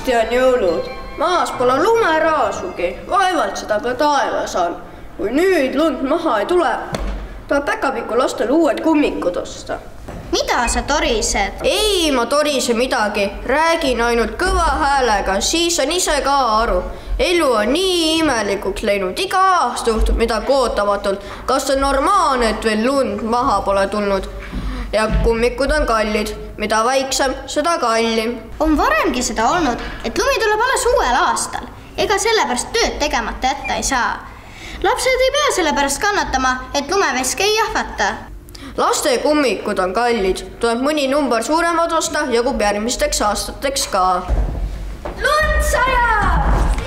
Varsti on jõulud. Maas pole lumeraasugi. Vaevalt seda ka taevas on. Kui nüüd lund maha ei tule, tuleb Päkapiku lastele uued kummikud osta. Mida sa torised? Ei, ma torise midagi. Räägin ainult kõva häälega, siis on ise ka aru. Elu on nii imelikuks läinud. Iga aasta juhtub midagi ootamatult. Kas on normaalne, et veel lund maha pole tulnud? Ja kummikud on kallid. Mida vaiksem, seda kallim. On varemgi seda olnud, et lumi tuleb alles uuel aastal. Ega sellepärast tööd tegemata jätta ei saa. Lapsed ei pea sellepärast kannatama, et lumeveske ei jahvata. Laste kummikud on kallid. Tuleb mõni number suuremad osta, jagub järgmisteks aastateks ka. Lund sajab!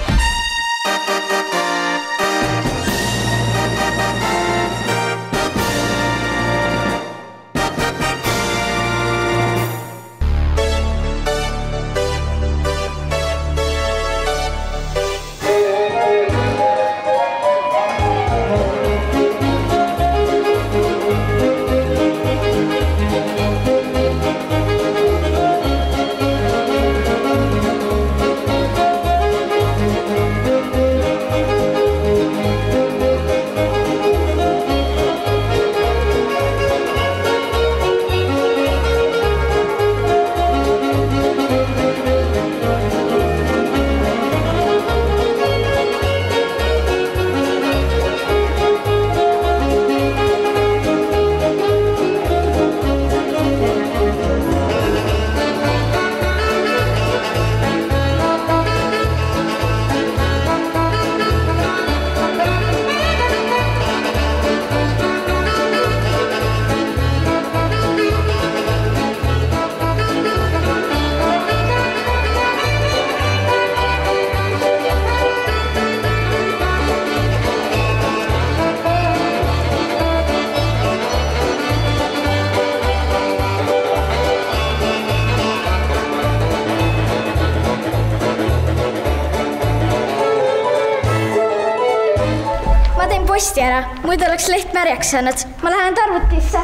Posti ära, muidu oleks leht märjaks saanud. Ma lähen arvutisse.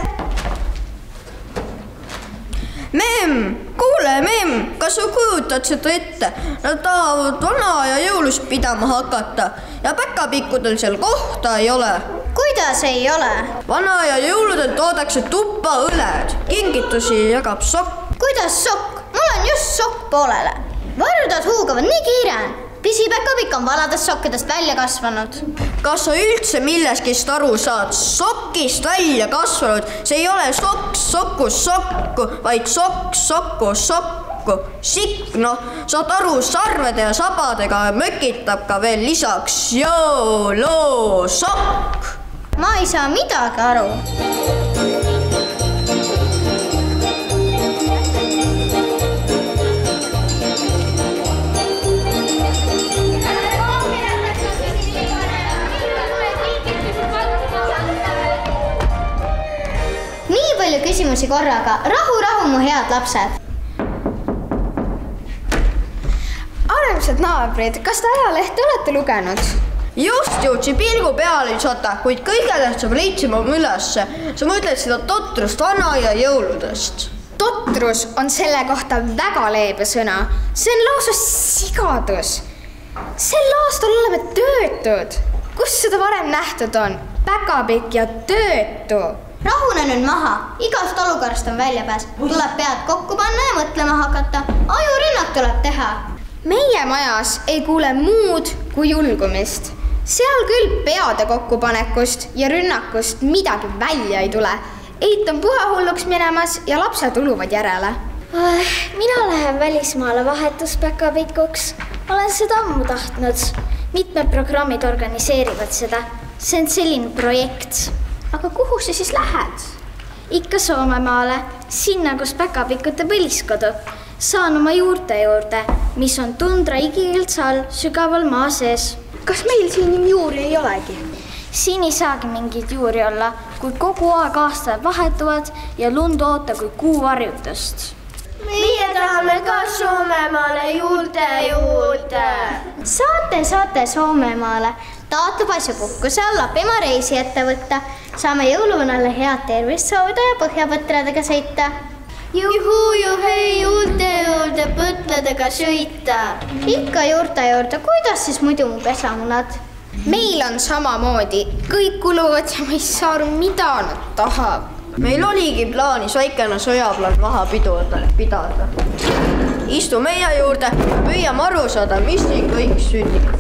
Kuule, kas sa kujutad seda ette? Nad tahavad vana ja jõulust pidama hakata ja Päkapikkudel seal kohta ei ole. Kuidas ei ole? Vana ja jõuludel toodakse tuppa õled. Kingitusi jagab sokk. Kuidas sokk? Mul on just sokk poolele. Varjudad huugavad nii kiire. Pisi Päkapikk on vanadest sokkidest välja kasvanud. Kas sa üldse milleskist aru saad? Sokist välja kasvanud. See ei ole sokk, sokku, vaid sokku. Sikk, saad aru, sarvede ja sabadega mökitab ka veel lisaks jõulusokk. Ma ei saa midagi aru. Küsimusi korraga. Rahu, mu head lapsed. Armsad naabrid, kas te ajalehte olete lugenud? Just jõudsin pilgu peale lisata, kuid kõige tähtsam leidsime ülesse. Sa mõtled seda totrust vana ja jõuludest. Totrus on selle kohta väga leebe sõna. See on lausa sigadus. Sel aastal oleme töötud. Kus seda varem nähtud on? Päkapikk ja töötu. Rahune nüüd maha. Igast olukorrast on väljapääs. Tuleb pead kokku panna ja mõtlema hakata. Ajurünnak tuleb teha. Meie majas ei kuule muud kui julgumist. Seal küll peade kokkupanekust ja rünnakust midagi välja ei tule. Eit on puhahulluks minemas ja lapsed uluvad järele. Mina lähen välismaale vahetuspäkapikuks. Olen seda ammu tahtnud. Mitmed programmid organiseerivad seda. See on selline projekt. Aga kuhu sa siis lähed? Ikka Soomemaale, sinna, kus Päkapikute põliskodu. Saan oma juurte juurde, mis on tundra igikilts all sügaval maa sees. Kas meil siin juuri ei olegi? Siin ei saagi mingeid juuri olla, kui kogu aeg aastad vahetuvad ja lund oota kui kuu varjutust. Meie tahame ka Soomemaale juurde. Saate Soomemaale. Taotleb asju puhkuse all Lapimaa reisi ette võtta. Saame jõuluvanale head tervist soovida ja põhjapõtradega sõita. juhu-juhei juurte juurde põtledega sõita. Ikka juurte juurde, kuidas siis muidu mu pesamunad? Meil on samamoodi, kõik kuluvad ja ma ei saa aru, mida nad tahab. Meil oligi plaanis väikene sõjaplaan maha pidada. Istu meie juurde ja püüame aru saada, mis siin kõik sünnib.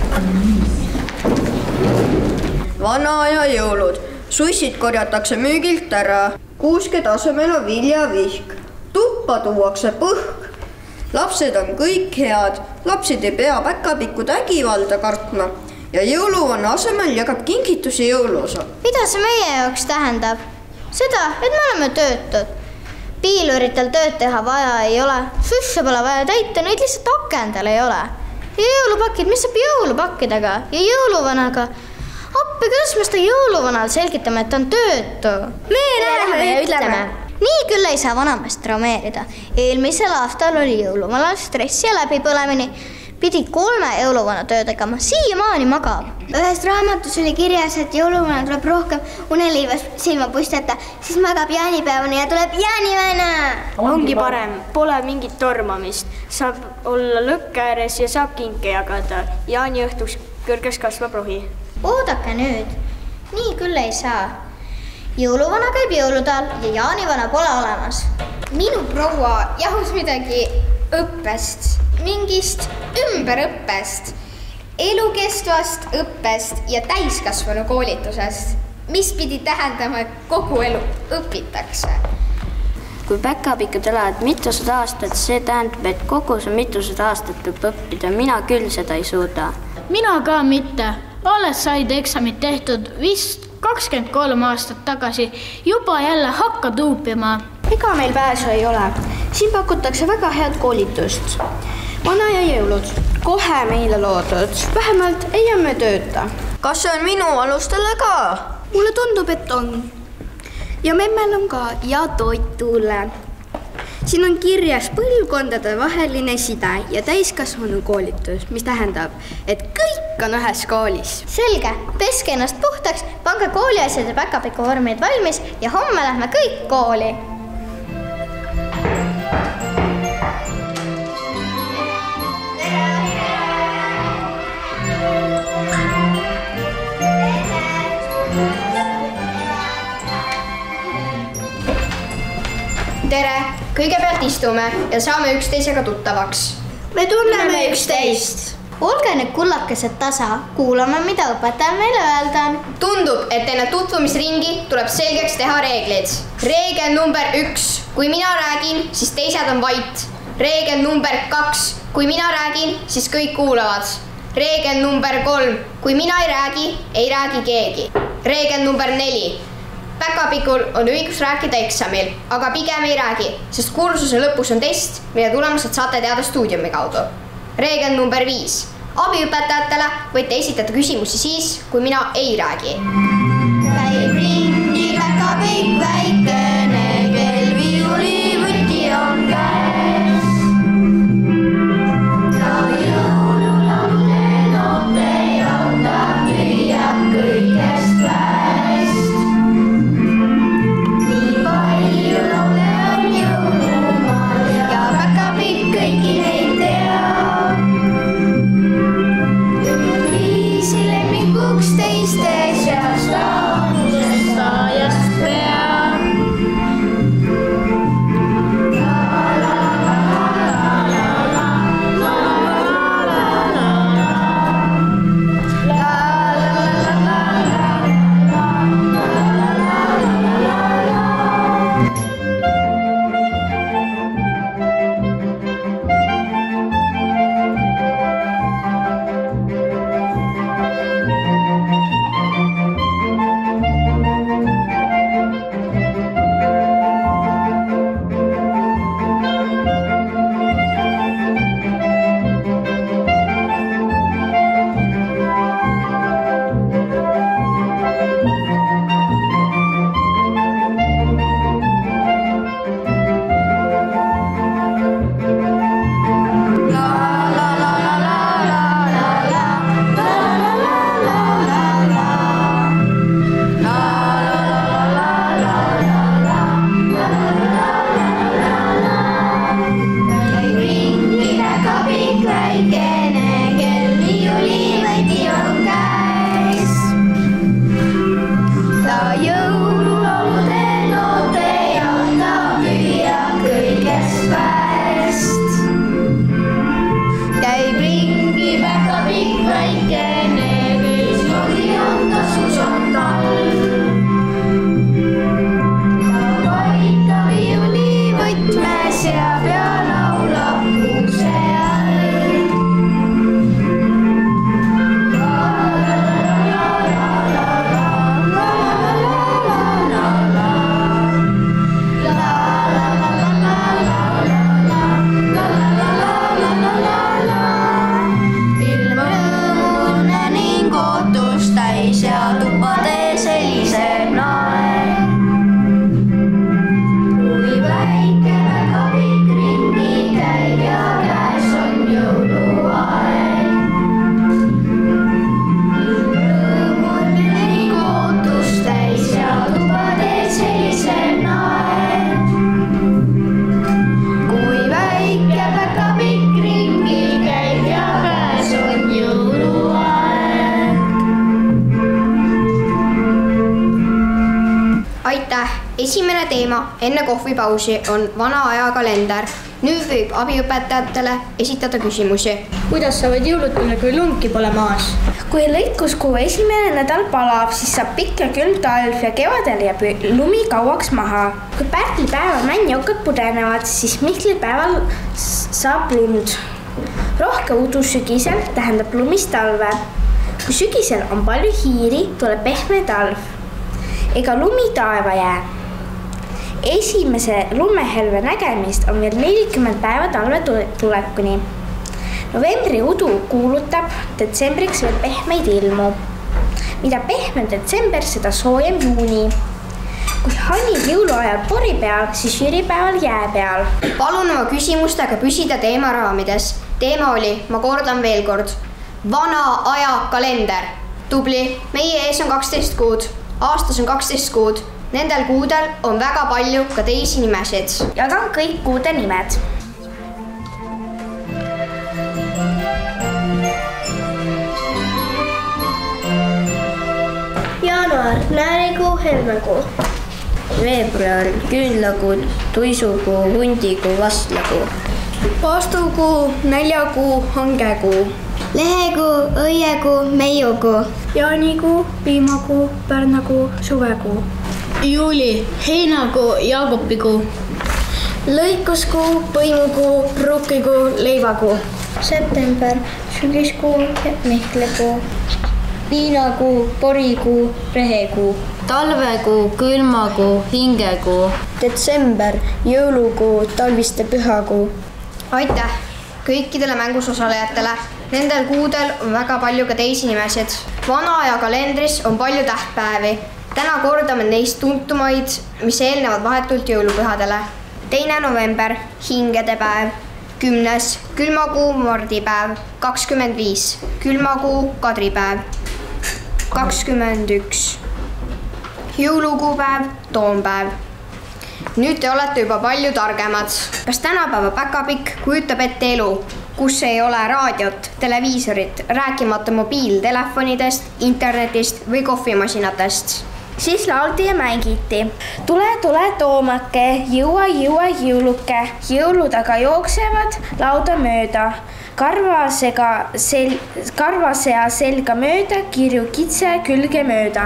Vana aja jõulud. Sussid korjatakse müügilt ära. Kuuske tasemel on viljavihk. Tuppa tuuakse põhk. Lapsed on kõik head. Lapsed ei pea päkapikkude ägivalda kartma. Ja jõuluvana asemel jagab kingitusi jõuluosa. Mida see meie jaoks tähendab? Seda, et me oleme töötud. Piiluritel tööd teha vaja ei ole. Susse pole vaja täita, neid lihtsalt akendel ei ole. Ja jõulupakid, mis saab jõulupakkidega ja jõuluvanaga? Appi, kuidas me seda jõuluvanal selgitame, et on töötu? Me läheme ja ütleme. Nii küll ei saa vanameest traumeerida. Eelmisel aastal oli jõuluvanal stressi ja läbipõlemini. Pidi 3 jõuluvana töö tegema, siiamaani magab. Ühes raamatus oli kirjas, et jõuluvana tuleb rohkem uneliivas silma pusteta, siis magab jaanipäevani ja tuleb jaanivana. Ongi parem, pole mingit tormamist. Saab olla lõkke ääres ja saab kinke jagada. Jaaniõhtuks kõrges kasvab rohi. Oodake nüüd, nii küll ei saa. Jõuluvana käib jõulutal ja jaanivana pole olemas. Minu proua jahus midagi õppest, mingist ümberõppest, elukestvast õppest ja täiskasvanu koolitusest, mis pidi tähendama, et kogu elu õpitakse. Kui päkapikud elavad mitusada aastat, see tähendab, et kogu see mitusada aastat peab õppida. Mina küll seda ei suuda. Mina ka mitte. Alles said eksamid tehtud vist 23 aastat tagasi. Juba jälle hakka tuupima. Ega meil pääsu ei ole. Siin pakutakse väga head koolitust. Vana ja jõulud. Kohe meile loodud. Vähemalt ei jää me tööta. Kas see on minu alustele ka? Mulle tundub, et on. Ja memmel on ka ja toitule. Siin on kirjas põlvkondade vaheline side ja täiskasvanu koolitus, mis tähendab, et kõik on ühes koolis. Selge, peske ennast puhtaks, pange kooliasjad ja päkapiku vormid valmis ja homme lähme kõik kooli. Tere! Kõigepealt istume ja saame üksteisega tuttavaks. Me tunneme üksteist. Olge nüüd kullakesed tasa, kuulame, mida õpetaja meile öelda on. Tundub, et enne tutvumisringi tuleb selgeks teha reeglid. Reegel number 1. Kui mina räägin, siis teised on vait. Reegel number 2. Kui mina räägin, siis kõik kuulavad. Reegel number 3. Kui mina ei räägi keegi. Reegel number 4. Päkapikul on õigus rääkida eksamil, aga pigem ei räägi, sest kursuse lõpus on test, mille tulemused saate teada stuudiumi kaudu. Reegel number 5. Abiõpetajatele võite esitada küsimusi siis, kui mina ei räägi. Käib ringi päkapikk väikene, kel viiulivõti on käes. Ta jõululaule noote ja ta püüab kõigest väest. Teiste seas laulust ta esimene teema enne kohvipausi on vana aja kalender. Nüüd võib abiõpetajatele esitada küsimusi. Kuidas saavad jõulud minna, kui lundki pole maas? Kui lõikuskuu esimene nädal palab, siis saab pikk ja külm talv ja kevadel jääb lumi kauaks maha. Kui pärtlipäeval männjokad pudenevad, siis mihklipäeval saab lund. Rohke udu sügisel tähendab lumist talve. Kui sügisel on palju hiiri, tuleb pehme talv. Ega lumi taeva jää. Esimese lumehelve nägemist on veel 40 päeva talve tulekuni. Novembri udu kuulutab detsembriks veel pehmeid ilmu. Mida pehmem detsember, seda soojem juuni. Kui hanid jõuluajal pori peal, siis jüripäeval jää peal. Palun oma küsimustega püsida teema raamides. Teema oli, ma kordan veel kord, vana aja kalender. Tubli, meie ees on 12 kuud. Aastas on 12 kuud. Nendel kuudel on väga palju ka teisi nimesid. Jagan kõik kuude nimed. Jaanuar, näärikuu, helmekuu. Veebruar, küünlakuu, tuisukuu, hundikuu, vastlakuu. Paastukuu, näljakuu, hangekuu. Lehekuu, õiekuu, meiukuu. Jaanikuu, piimakuu, pärnakuu, suvekuu. Juuli, heinakuu, jaagopikuu. Lõikuskuu, põimukuu, rukkikuu, leivakuu. September, sügiskuu, mihklikuu. Viinakuu, porikuu, rehekuu. Talvekuu, külmakuu, hingekuu. Detsember, jõulukuu, talviste pühakuu. Aitäh kõikidele mängus osalejatele. Nendel kuudel on väga palju ka teisi nimesid. Vana aja kalendris on palju tähtpäevi. Täna kordame neist tuntumaid, mis eelnevad vahetult jõulupühadele. 2. november, hingedepäev. 10. külmakuu, mardipäev. 25. külmakuu, kadripäev. 21. jõulukuupäev, toompäev. Nüüd te olete juba palju targemad. Kas tänapäeva päkapikk kujutab ette elu, kus ei ole raadiot, televiisorit, rääkimata mobiiltelefonidest, internetist või kohvimasinatest? Siis lauldi ja mängiti. Tule, tule, toomake, jõua, jõua, jõuluke. Jõulud aga jooksevad lauda mööda. Karvasea selga mööda, kirju kitse külge mööda.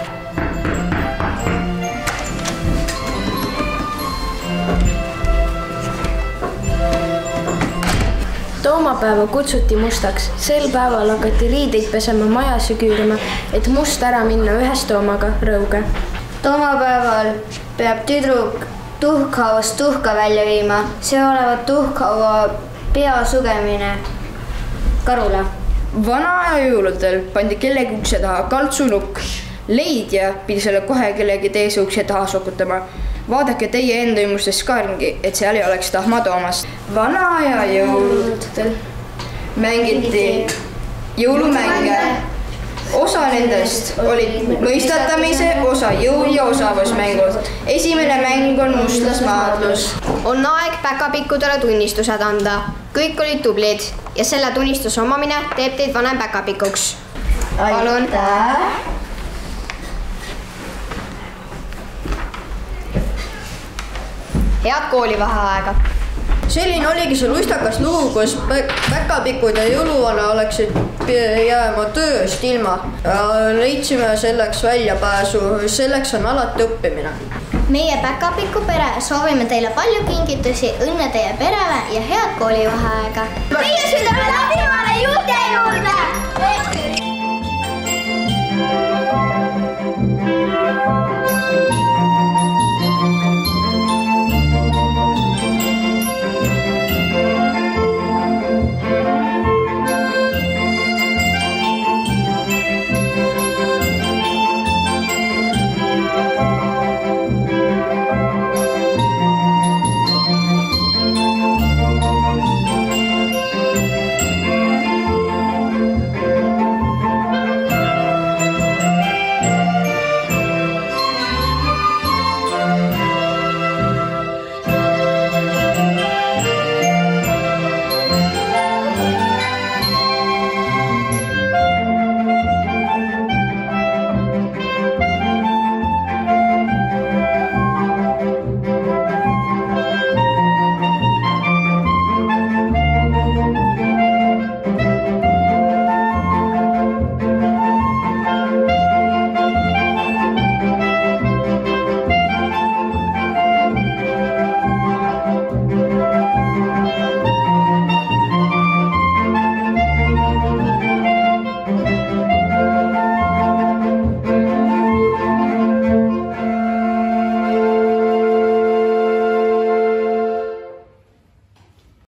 Toomapäeva kutsuti mustaks. Sel päeval hakati riideid pesema, majas ja küürima, et must ära minna ühes toomaga rõuge. Toomapäeval peab tüdruk tuhkhaavast tuhka välja viima. See olevat tuhkhaava pea sugemine karule. Vana aja jõuludel pandi kellegi ukse taha kaltsunukk. Leidja pidi selle kohe kellegi teise ukse taha sokutama. Vaadake teie enda ümustest ka ringi, et seal ei oleks tahma Toomast. Vana aja jõuludel mängiti jõulumänge. Osa nendest olid mõistatamise, osa jõu- ja osavusmängud. Esimene mäng on mustlasmaadlus. On aeg päkapikkudele tunnistused anda. Kõik olid tublid ja selle tunnistuse omamine teeb teid vanem päkapikuks. Palun. Head koolivaheaega. Selline oligi see lustakas lugu, kus päkapikud ja jõuluvana oleksid jääma tööst ilma. Leidsime selleks väljapääsu, selleks on alati õppimine. Meie Päkapiku pere soovime teile palju kingitusi, õnne teie perele ja head koolivaheaega. Meie südame läbi!